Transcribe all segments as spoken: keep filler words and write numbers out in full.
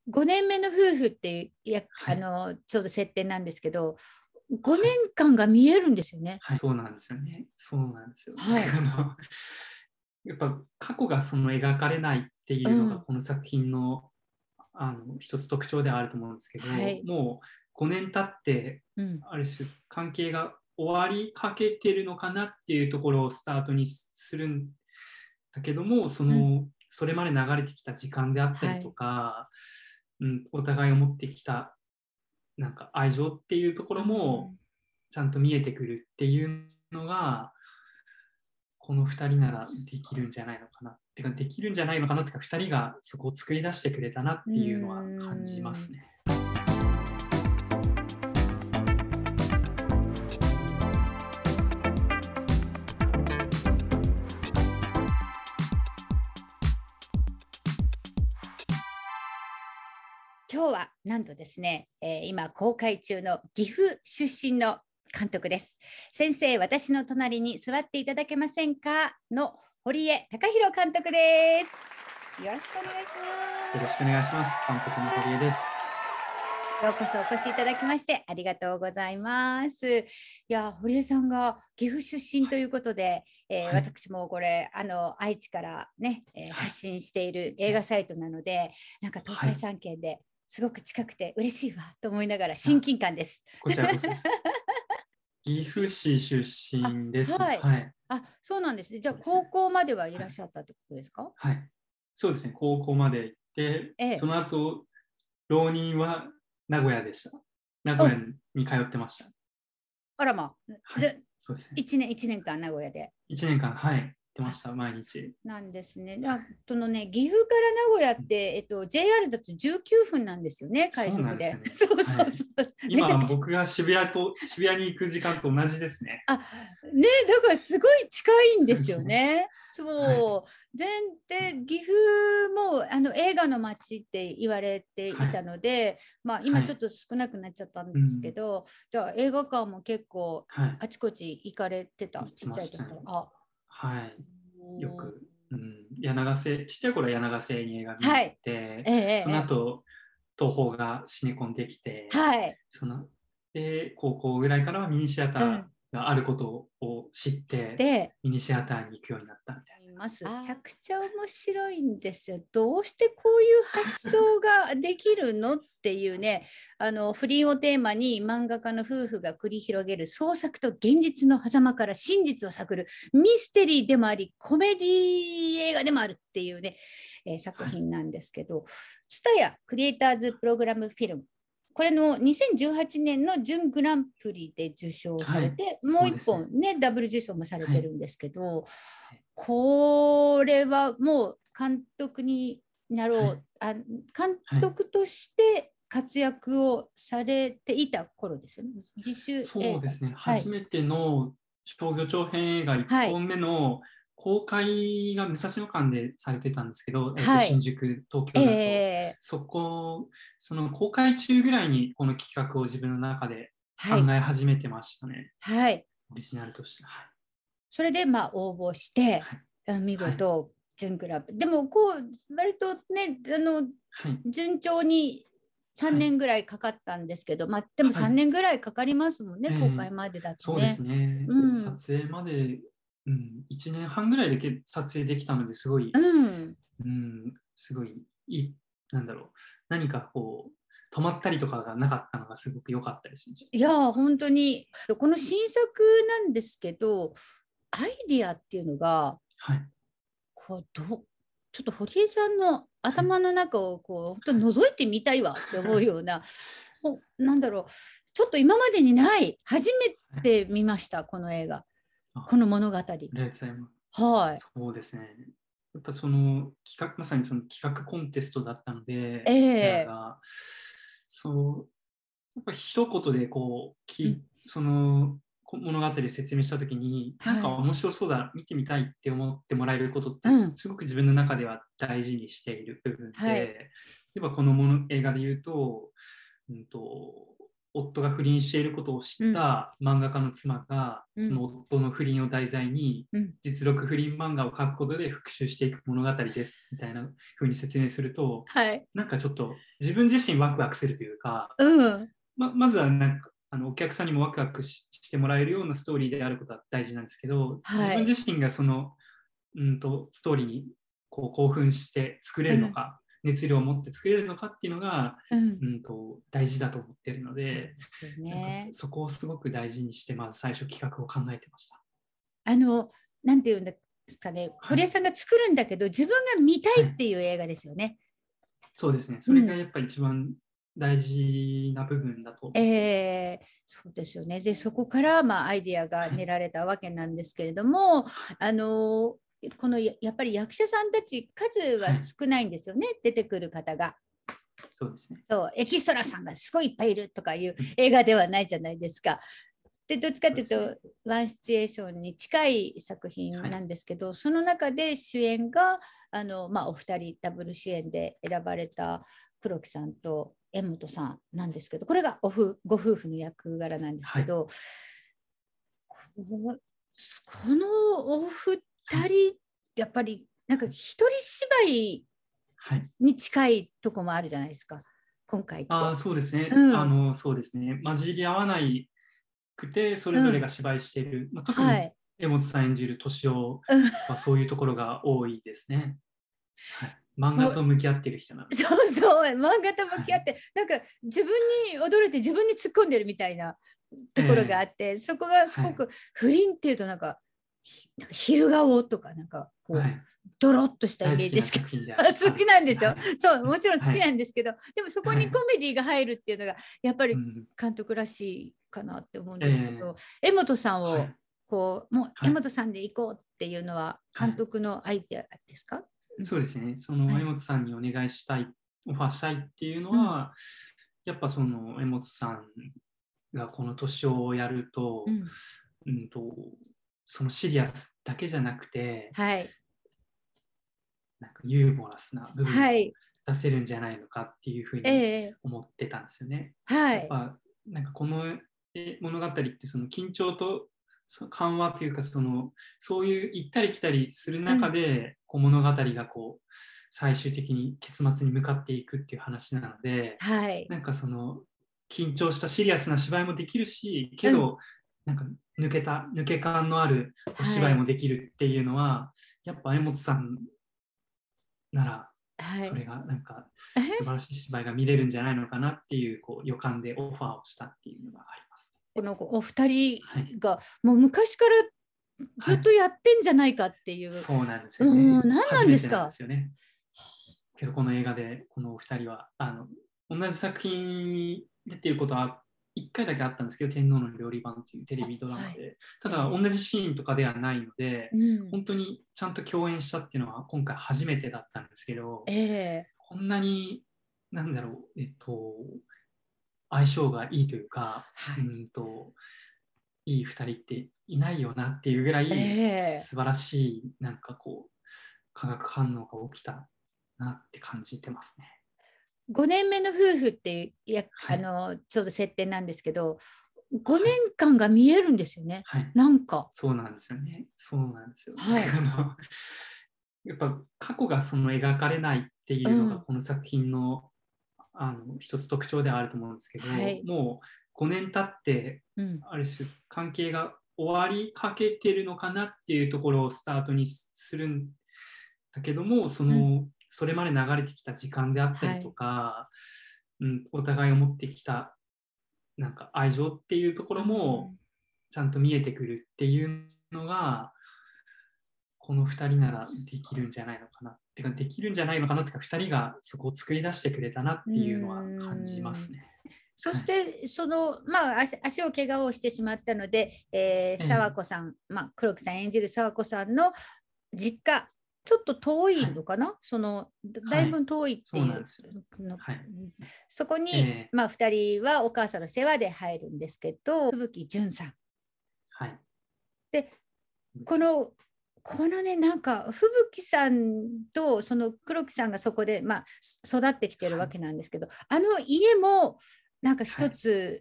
ごねんめの夫婦っていうや、 はい、 あのちょうど設定なんですけど、ごねんかんが見えるんですよね。 はい、そうなんですよね。そうなんですよ。 はい。 あのやっぱ過去がその描かれないっていうのがうん。 この作品の、あの一つ特徴ではあると思うんですけど、 はい。 もうごねん経ってうん。 ある種関係が終わりかけてるのかなっていうところをスタートにするんだけども、そうん。 のそれまで流れてきた時間であったりとはい。 か、うん、お互いを持ってきたなんか愛情っていうとこうろもん。 ちゃんと見えてくるっていうのが、このふたりならできるんじゃないのかな。てか、できるんじゃないのかなってか、ふたりがそこを作り出してくれたなうっていうのは感じまん。 すね。 今日はなんとですね、えー今公開中の岐阜出身の監督です。先生、私の隣に座っていただけませんかの堀江貴弘監督です。よろしくお願いしよろしくおます。 願いします。監督の堀江です。 ようこそお越しいただきましてありがとうございます。いや、堀江さんが岐阜出身ということで、えーはい。 私もこれあの愛知からね、えーはい。 発信している映画サイトなので、なんか東海はい。 三県ですごく近くて嬉しいわと思いながら親あ、 近感です。 こちらこそです。岐阜市出あ、 身です。 はい。 はい。 あ、そうなんですね。じゃあそうですね。 高校まではいらっはい。 しゃったってことですか？ はい。そうですね。高校まで行って、そええ。 の後、浪人は名古屋でした。名古屋お、 に通ってました。 あらまあ、 はい。そうですね。 一年一年間名古屋で。 いちねんかん、はい。行ってまあ、 した。毎日。 なんですね。 はい。 あそのね、岐阜から名古屋って、えっと、ジェイアール だとじゅうきゅうふんなんですよね、快そうなん速で。 ですよね。 そうはい。 そうそう。めちゃくち今、僕が渋谷と、渋谷に行く時間と同じですね。 ゃ、あ、ね、だからすごい近いんですよそうですね。 ね。 はい。 そう。前提、岐阜もあの映画の街って言われていたはい。 ので、まあ今ちょっはい。 と少なくなっちゃったんですけうん。 ど、じゃあ映画館も結構はい。 あちこち行かれてた、 行ってちっちましたね。 ゃい時から。あ、 はい。よおー、 く、うん、柳瀬、ちっちゃい頃は柳瀬に映画見に行っはい。 て、 ええ、 そのええ、 後、東宝がシネコンできて、 はい。 その、で、高校ぐらいからはミニシアタうん。 ーがあることを知って、 して、 ミニシアターに行くようになったみたいいます。めちゃな。 くちゃ面白いんですよ。どうしてこういう発想ができるのっていうね、あの不倫をテーマに漫画家の夫婦が繰り広げる創作と現実の狭間から真実を探るミステリーでもあり、コメディ映画でもあるっていうね、えー作はい。 品なんですけど、ツタヤクリエイターズプログラムフィルム。これのにせんじゅうはちねんの準グランプリで受賞さはい。 れて、もう一そうですね。 本ね、ダブル受賞もされはい。 てるんですけど、これはもう監督になろう、 はい。 あ、監はい。 督として活躍をされていた頃ですよね。自主映画。 そうですね。 はい。 初めての商業長編映画1 はい。 本目の公開が武蔵野館でされてたんですけど、えっと、 はい。 新宿、東京だと。 えー、 そこ、その公開中ぐらいにこの企画を自分の中で考はい。 え始めてましたね。 はい。 オリジナルとして。はい。 それで、まあ、応募して、 はい。 あ見はい。 事、準クラブ。でも、こう、割とね、あの、 はい。 順調に3 はい。 年ぐらいかかったんですけど、まあ、でも3 はい。 年ぐらいかかりますもんね、公えー開までだとそうですね。 ね。 うん。 撮影まで、うん、いちねんはんぐらいでけ撮影できたのですごい、 うん。 うん、すごいいい、なんだろう、何かこう、止まったりとかがなかったのがすごく良かったですね。 いや、本当に、この新作なんですけど、アイディアっていうのが、 はい、 こう、どう、ちょっと堀江さんのはい、 頭の中をこう、本当はい。 に覗いてみたいわって思うような、ほなんだろう、ちょっと今までにない、初めはい。 て見ました、この映画、こあ、 の物語。 ありがとうございます。 はい。 そうですね。やっぱその企画、まさにその企画コンテストだったのえで、ツタヤえ、 が、そう、やっぱ一言でこう、きうん、 そのこ物語を説明したときに、なんかはい。 面白そうだ、見てみたいって思ってもらえることって、 うん、 すごく自分の中では大事にしている部分はい。 で、例えばこのもの映画で言うと、うんと、 夫が不倫していることを知った漫画家の妻が、 うん、 その夫の不倫を題材に、 うん、 実録不倫漫画を描くことで復讐していく物語ですみたいな風に説明すると、 はい、 なんかちょっと自分自身ワクワクするというか、 うん、 ままずはなんかあのお客さんにもワクワク し, してもらえるようなストーリーであることは大事なんですけど、自はい、 分自身がその、うんと、ストーリーにこう興奮して作れるのか、うん、熱量を持って作れるのかっていうのが、うん、うんと大事だと思ってるので、そうですよね、なんかそこをすごく大事にして、まず最初企画を考えてました。 あの、なんていうんですかね、堀江さんが作るんだけど、自分が見たいっていう映画ですよね。はい、 そうですね。それがやっぱり一番大事な部分だと、 うん、えー、そうですよね。で、そこから、まあ、アイディアが練られたわけなんですけれども、はい、あのこのやっぱり役者さんたち数は少ないんですよね、はい、出てくる方が。 そうですね。 そう、エキストラさんがすごいいっぱいいるとかいう映画ではないじゃないですか。でどっちかというとワンシチュエーションに近い作品なんですけど、はい、その中で主演があの、まあ、お二人ダブル主演で選ばれた黒木さんと柄本さんなんですけど、これがおふご夫婦の役柄なんですけど、はい、こ, このお二人、はい、やっぱりなんか一人芝居に近いとこもあるじゃないですか、今回って。 あ、そうですね、 うん、 あのそうですね、混じり合わないくてそれぞれが芝居している、うん、まあ、特に柄本さん演じる敏夫はそういうところが多いですね。はい、漫画と向き合ってる人なんで。 そうそう、漫画と向き合って、はい、なんか自分に驚いて自分に突っ込んでるみたいなところがあって、えー、そこがすごく、はい、不倫っていうとなんか、なんか昼顔とかなんかこう、はい、ドロッとしたイメージですけど、好きなんですよ、はい、そうもちろん好きなんですけど、はい、でもそこにコメディが入るっていうのがやっぱり監督らしいかなって思うんですけど、えー、柄本さんをこう、もう柄本さんで行こうっていうのは監督のアイデアですか？はい、 そうですね、その柄本さんにお願いしたい、オファーしたいっていうのは、うん、やっぱその柄本さんがこの年をやると、うんうんと、そのシリアスだけじゃなくて、はい、なんかユーモラスな部分を出せるんじゃないのかっていうふうに思ってたんですよね。はい、やっぱなんかこの物語ってその緊張と緩和というか、そのそういう行ったり来たりする中で、こう物語がこう最終的に結末に向かっていくっていう話なので、はい、なんかその緊張したシリアスな芝居もできるし、けど、うん、なんか抜けた抜け感のあるお芝居もできるっていうのは、はい、やっぱ柄本さんなら、はい、それがなんか素晴らしい芝居が見れるんじゃないのかなっていう、こう予感でオファーをしたっていうのがあります。 このお二人がもう昔からずっとやってんじゃないかっていう、はい、 そうなんですよね。うん、 何なんですか？ 初めてなんですよね。けどこの映画でこのお二人はあの同じ作品に出ていることはいっかいだけあったんですけど、天皇の料理番というテレビドラマで、はい、ただ同じシーンとかではないので、うん、本当にちゃんと共演したっていうのは今回初めてだったんですけど、えー、こんなになんだろう、えっと相性がいいというか、はい、うんといいふたりっていないよなっていうぐらい、えー、素晴らしいなんかこう化学反応が起きたなって感じてますね。 ごねんめの夫婦っていうや、はい、あのちょうど設定なんですけど、ごねんかんが見えるんですよね、はい、なんか。 そうなんですよね。そうなんですよね。はい、やっぱ過去がその描かれないっていうのがこの作品の、うん、あの一つ特徴ではあると思うんですけど、はい、もうごねん経って、うん、ある種関係が終わりかけてるのかなっていうところをスタートにするんだけども、その、うん、それまで流れてきた時間であったりとか、はい、うん、お互いを持ってきたなんか愛情っていうところもちゃんと見えてくるっていうのが、このふたりならできるんじゃないのかなってかできるんじゃないのかなってかふたりがそこを作り出してくれたなっていうのは感じますね。 そして、その、まあ足、足を怪我をしてしまったので、えー、沢子さん、えー、まあ、黒木さん演じる沢子さんの実家、ちょっと遠いのかな、はい、そのだいぶ遠いっていう、はい、そ, はい、そこに、えーまあ、ふたりはお母さんの世話で入るんですけど、吹雪純さん。はい、でこのこのね、なんか吹雪さんとその黒木さんがそこで、まあ、育ってきてるわけなんですけど、はい、あの家もなんか一つ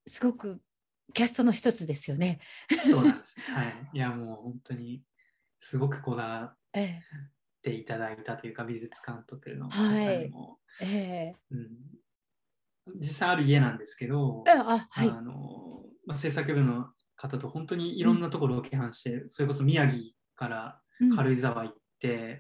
すごくキャストの一つですよね。 そうなんです。はい。いや、もう本当にすごくこだわっていただいたというか、美術監督の方にも、 はい、えうん、実際ある家なんですけど、 ー、あ、はい。 あの、まあ、制作部の方と本当にいろんうん、 なところを規範して、それこそ宮城からうん、 軽井沢行って、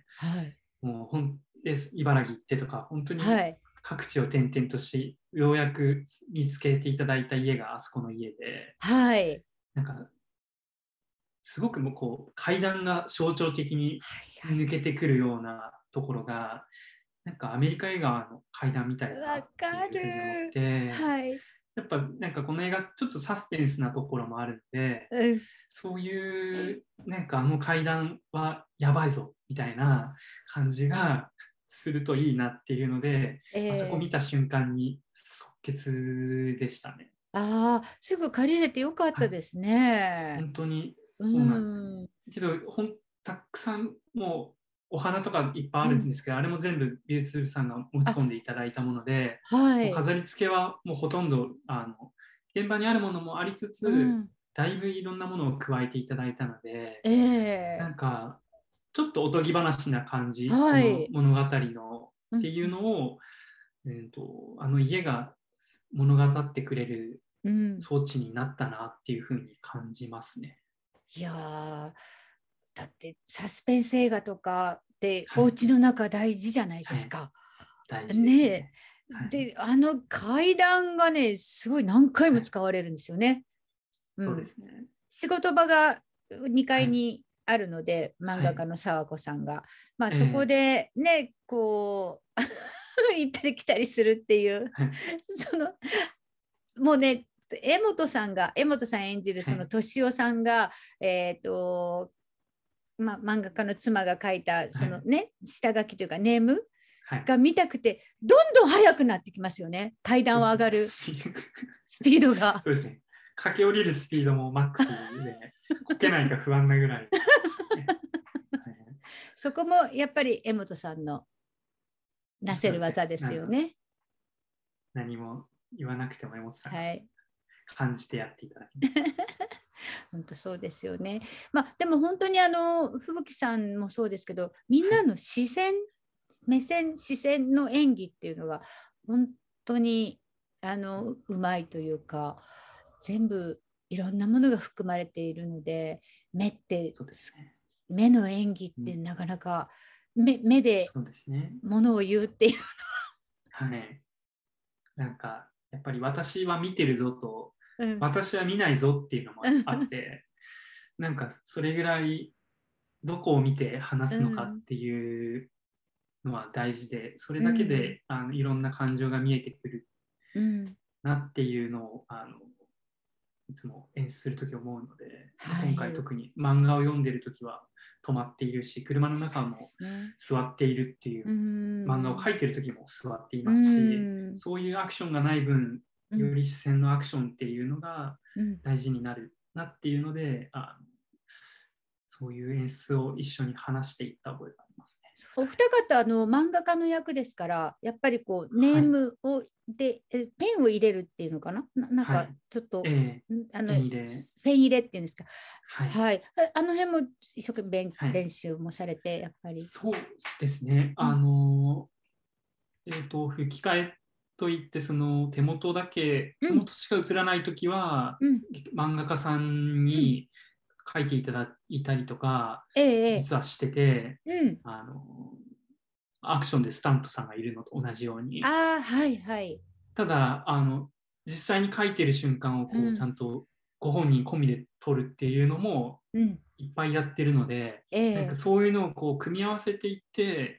はい、 もうほんで茨城行ってとか、本当にはい、 各地を転々として、ようやく見つけていただいた家があそこの家で、 はい、 なんか、すごくもうこう階段が象徴的にはい、 抜けてくるようなところが、なんかアメリカ映画の階段みたいだなわってかいうふうに思っる。 て、 はい。 やっぱなんかこの映画ちょっとサスペンスなところもあるんで、 うん。 そういうなんかあの階段はやばいぞみたいな感じがするといいなっていうので、あそこえー、 見た瞬間に即決でしたね。 ああ、すぐ借りれてよかっはい、 たですね。 本当にうそうなんですよね。 ん。 けど、ほんたくさんもうお花とかいっぱいあうん。 るんですけど、あれも全部美術部さんが持ちあ、 込んでいただいたもので、 はい。 もう飾り付けはもうほとんどあの現場にあるものもありつつ、 うん。 だいぶいろんなものを加えていただいたので、 ええ、 なんかちょっとおとぎ話な感じ、こはい。 の物語のっうん。 ていうのを、えーと、あの家が物語ってくれるうん。 装置になったなっていうふうに感じますね。 いやー、だってサスペンス映画とかってはい。 お家の中大事じゃないではい。 すか。 大事ですねえ。 ね。はい。 で、あの階段がね、すごい何回はい。 も使われるんですよね。うそうでん。 すね。 仕事場がにかいはい。 にあるので、漫はい。 画家の沢子さんが。まあそこえでね、こう行ったり来たりするっていう、 ー、はい。 その、もうね、江本さんが、江本さん演じるそのはい。 敏夫さんが、えっ、と、まあ、漫画家の妻が書いたはい。 そのね下書きというかネームはい。 が見たくてどんどん速くなってきますよね、階段をそうですね。 上がるスピードが。 そうですね。駆け下りるスピードもマックスで、こけないか不安なぐらいでしたね。はい。 そこもやっぱり江本さんのなせそうですね。 る技ですあの、 よね。 何も言わなくても江本さんがはい。 感じてやっていただきます。 本当そうですよね。まあでも本当にあの吹雪さんもそうですけど、みんはい。 なの視線目線視線の演技っていうのが本当にあのうまいというか、全部いろんなものが含まれているので、目ってそうですね。 目の演技っうん。 てなかなか目目でそうですね。 ものを言うっていう。 はい。なんか、やっぱり私は見てるぞと、 うん、 私は見ないぞっていうのもあって、なんかそれぐらいどこを見て話すのかうんっていうのは大事で、それうだけんであのいろんな感情が見えてくるうんなっていうのをあのいつも演出するとき思うので、まあ、今回はい、 特に漫画を読んでるときは止まっているし、車の中そうでもすね。 座っているっていうう、漫画をん描いてるときも座っていうますし、 んそういうアクションがない分、 うんより視線のアクションっていうのがうん大事になるなっていうので、あのそういう演出を一緒に話していった覚えがありますね。 お二方あの漫画家の役ですから、やっぱりこうネーはい。 ムをでペンを入れるっていうのかな、な、なんかはい。 ちょっとえあのー、ペン入れ。 ペン入れっていうんですか。 はい。 はい。あの辺も一生懸命はい。 練習もされて、やっぱり。 そうですね。あうん、 の、えっと、吹き替えといって、その手元だけ、 うん、 手元しか映らないときは、 うん、 漫画家さんうん。 に書いていただいたりとか、 ええ、 実はしてて、 ええ、うん。 あの、アクションでスタントさんがいるのと同じように。 ああ、はい、はい。 ただ、あの、実際に書いてる瞬間をこう、ちゃうん、 んとご本人込みで撮るっていうのもうん。 いっぱいやってるので、 えなんかえ。 そういうのをこう組み合わせていって、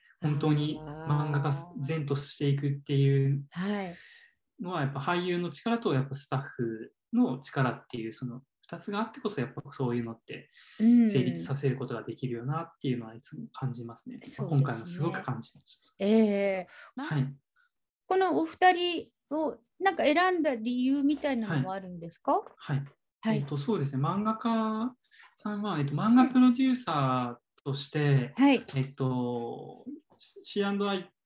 本当に漫画家あ善としていくっていうあ、はい。 のは、やっぱ俳優の力とやっぱスタッフの力っていう、そのふたつがあってこそ、やっぱそういうのってう成立ん。 させることができるよなっていうのはいつも感じますね。まあ、 そうで今回もすごくすね。 感じましええ。 た。 ま、 はい。 このお二人をなんか選んだ理由みたいなはい。 のもあるんですか？ はい。 はい。 えっと、そうですね。漫画家さんは、えっと、漫画プロデューサーとして、 はい。 えっと、シーアンドアイ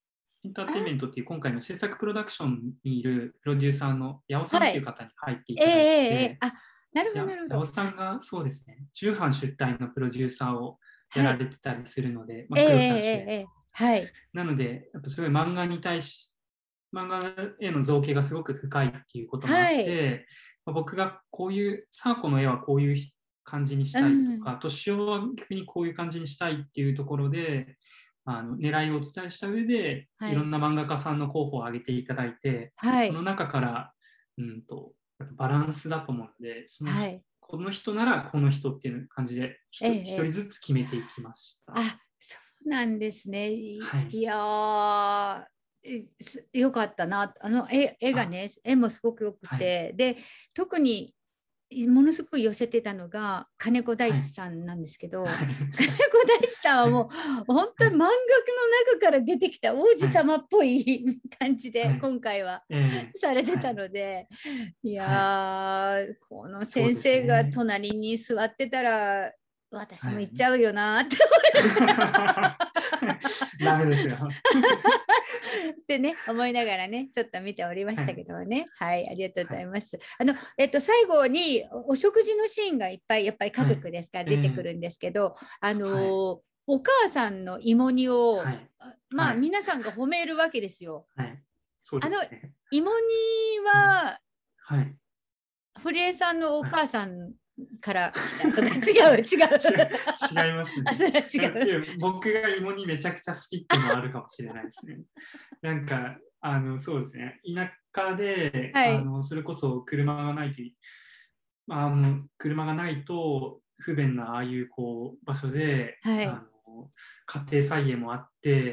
エンターテインメントっていう今回の制作プロダクションにいるプロデューサーの八尾さんっていう方に入っていただいて、はい、えーえー、あ、 なるほどなるほど。 八尾さんがそうですね、重版出題のプロデューサーをやられてたりするので、はい、まあ、黒沢主演、えーえーはい、 なので、やっぱすごい漫画に対し、漫画への造形がすごく深いっていうこともあって、はい、まあ、僕がこういう、サーコの絵はこういう感じにしたいとか、年男は逆にこういう感じにしたいっていうところで、あの狙いをお伝えした上で、はい、いろんな漫画家さんの候補を挙げていただいて、はい、その中から、うんと、バランスだと思うので、その、はい、この人ならこの人っていう感じで一、ええ、人ずつ決めていきました。 あ、そうなんですね。 はい、 いやー、よかったな。あの絵、絵がね、絵もすごくよくて、はい、で、特にものすごく寄せてたのが金子大地さんなんですけど、はい、金子大地さんはもう、はい、本当に漫画の中から出てきた王子様っぽい感じで、はい、今回は、えー、されてたので、はい、いやー、はい、この先生が隣に座ってたら、私も行っちゃうよなって思いダメですよ。 ってね、思いながらね、ちょっと見ておりましたけどね。はい、はい、ありがとうございます。はい、あの、えっと、最後にお食事のシーンがいっぱい、やっぱり家族ですから出てくるんですけど、はい、えー、あの、はい、お母さんの芋煮を、はい、まあ、はい、皆さんが褒めるわけですよ。 はい、そうですね。 あの、芋煮は、 うん、はい、 堀江さんのお母さんから来たとか、違う違う違いますね。 あ、それは違う。 僕が芋煮めちゃくちゃ好きっていうのはあるかもしれないですね。なんかあのそうですね、田舎で、はい、あのそれこそ車がないとあの車がないと不便なああいうこう場所で、はい、あの家庭菜園もあって、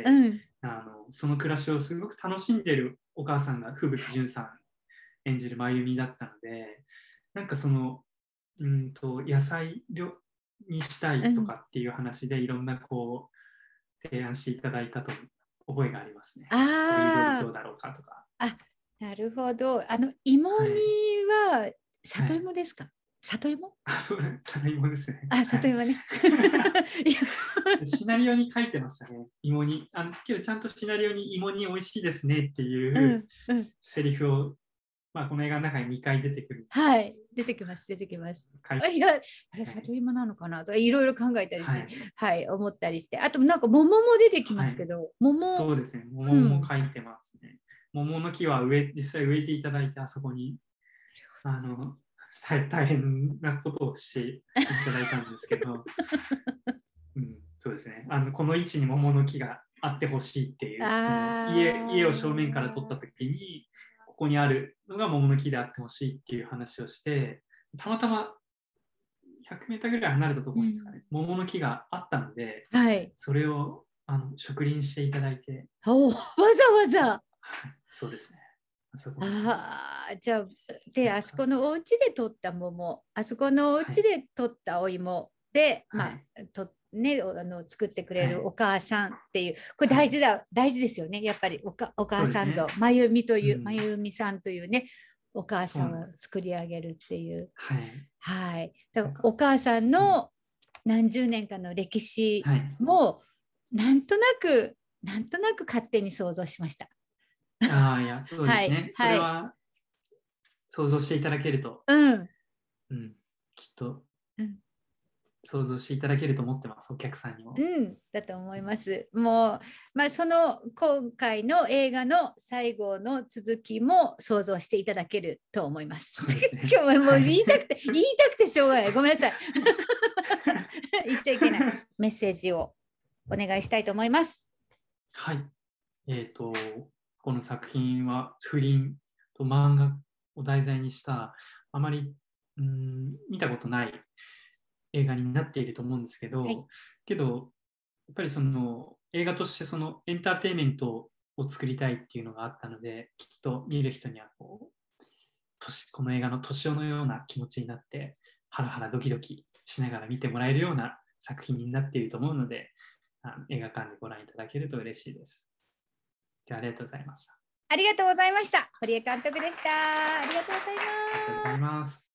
うん、あのその暮らしをすごく楽しんでるお母さんが吹雪純さん演じる真由美だったので、なんかそのうんと野菜にしたいとかっていう話で、うん、いろんなこう提案していただいたと覚えがありますね。こういう料理どうだろうかとか。 あ、なるほど。あの芋煮は里芋ですか？はい、里芋？ あ、そうね、里芋ですね。 あ、里芋ね。 はい、シナリオに書いてましたね。芋煮。あのけどちゃんとシナリオに芋煮美味しいですねっていうセリフを、まあ、この映画の中ににかい出てくる。 はい、出てきます、出てきます。いや、あれ、里芋なのかなとか、いろいろ考えたりして、はい、はい、思ったりして、あと、なんか桃も出てきますけど、はい、桃。 そうですね、桃も書いてますね。うん、桃の木は植え、実際植えていただいて、あそこに、あの、大変なことをしていただいたんですけど、うん、そうですね、あの、この位置に桃の木があってほしいっていう、その家、家を正面から撮った時に、ここにあるのが桃の木であってほしいっていう話をして、たまたまひゃくメーターぐらい離れたところにですかね、うん、桃の木があったので、はい、それをあの植林していただいて。 お、わざわざ。 そうですね。あそこああ、じゃあ、で、あそこのお家で取った桃、あそこのお家で取ったお芋で、はい、まあ、とね、あの作ってくれるお母さんっていう、これ大事だ、はい、大事ですよね、やっぱりおかお母さん像、真由美という、うん、真由美さんというね、お母さんを作り上げるっていう。はい。はい、だからお母さんの何十年かの歴史も、なんとなく、なんとなく勝手に想像しました。 ああ、いや、そうですね。はい、それは想像していただけると、 うんうん、きっと想像していただけると思ってます、お客さんにも。 うん、だと思います。もう、まあ、その今回の映画の最後の続きも想像していただけると思います。 そうですね、 今日はもう言いたくて、はい、言いたくてしょうがない。ごめんなさい。言っちゃいけない。メッセージをお願いしたいと思います。 はい。えっと、この作品は不倫と漫画を題材にしたあまりうん見たことない映画になっていると思うんですけど、はい、けどやっぱりその映画としてそのエンターテインメントを作りたいっていうのがあったので、きっと見る人にはこうこの映画の年男のような気持ちになってハラハラドキドキしながら見てもらえるような作品になっていると思うので、あの映画館でご覧いただけると嬉しいです。ありがとうございました。 ありがとうございました。堀江監督でした。ありがとうございます。 ありがとうございます。